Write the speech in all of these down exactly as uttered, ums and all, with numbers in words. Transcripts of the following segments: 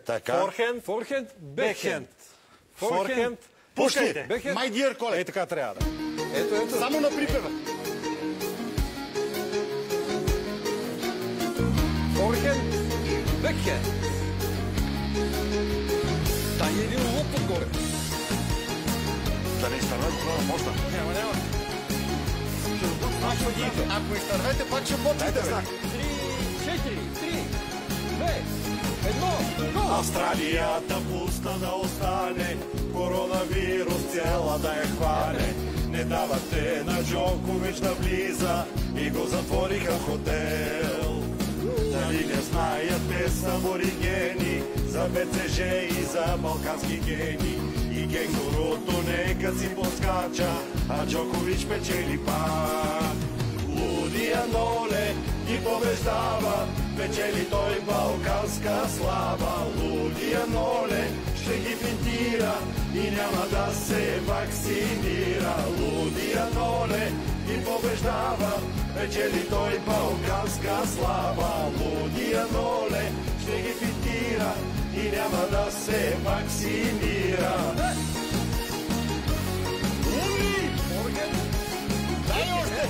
Така. Форхенд. Форхенд, бекхенд. Форхенд. Пускайте. Бекхенд. My dear Е, colleague. така трябва да. Ето, ето. Само на припева. Форхенд, бекхенд. Дай един луп отгоре. Да не изтървете това на поста. Няма, няма. Ако изтървете, пак ще почвате знак. Три, четири, три, две, едно, гол! Австралията пусна да остане, коронавирус цяла да я хване. Не давате на Джокович да влиза и го затвориха в хотел. Дали не знаят, те са аборигени за БЦЖ и за балкански гени. И кенгуруто нека си поскача, а Джокович печели пак. Лудия Ноле ги побеждава, печели той балканска слава. Лудия Ноле ще ги финтира и няма да се вакцинира. Лудия Ноле ги побеждава, печели той балканска слава. Лудия Ноле ще ги финтира и няма да се вакцинира. Умни! Дай още!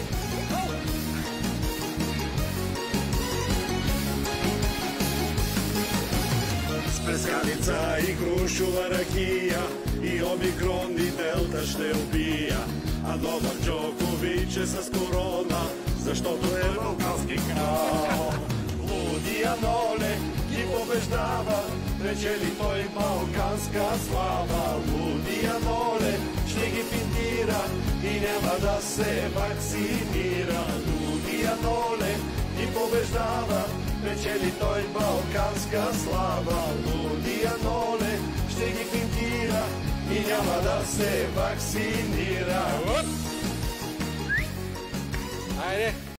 С пресканица и грушова ракия и омикрон и делта ще убия. А Новак Дjokovic е с корона, защото е балкански крал. Лудия Ноле ги побеждава, печели той балканска слава. Лудия Ноле ще ги финтира и няма да се вакцинира. Лудия Ноле ги побеждава, печели той балканска слава. Лудия Ноле ще ги финтира и няма да се вакцинира. Айде!